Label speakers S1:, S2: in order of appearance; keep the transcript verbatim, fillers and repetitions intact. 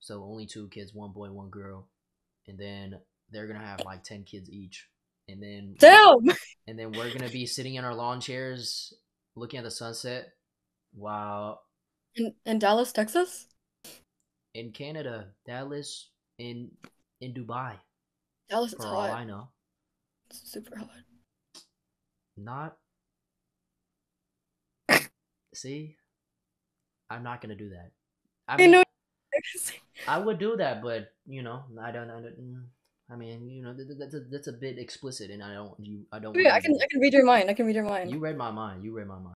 S1: so only two kids, one boy, one girl, and then they're gonna have like ten kids each, and then
S2: Damn.
S1: And then we're gonna be sitting in our lawn chairs, looking at the sunset, while
S2: In in Dallas, Texas?
S1: in Canada, Dallas, in in Dubai,
S2: Dallas is
S1: for all
S2: hot.
S1: I know.
S2: It's super hot.
S1: Not. See, I'm not gonna do that. I
S2: I
S1: mean,
S2: know.
S1: I would do that, but you know, I don't. I, don't, mm, I mean, you know, that, that's a, that's a bit explicit, and I don't. You, I don't
S2: Wait,
S1: want
S2: I
S1: you
S2: can
S1: to.
S2: I can read your mind. I can read your mind.
S1: You read my mind. You read my mind.